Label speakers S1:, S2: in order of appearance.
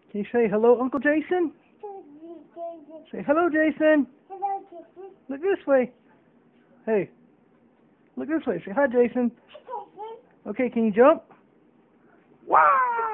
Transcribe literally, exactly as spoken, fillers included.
S1: Can you say hello, Uncle Jason? Say hello, Jason.
S2: Hello, Jason.
S1: Look this way. Hey, look this way. Say hi, Jason.
S2: Jason.
S1: Okay, can you jump? Wow!